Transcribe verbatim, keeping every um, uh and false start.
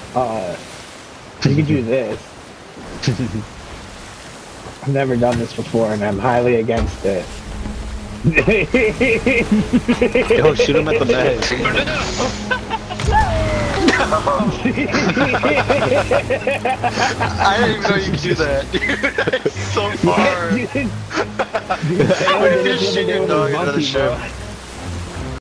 Uh, you could do this. I've never done this before, and I'm highly against it. Yo, shoot him at the med. I didn't even know you could do that, dude. It's so far. Dude, What if you shoot your dog into the ship?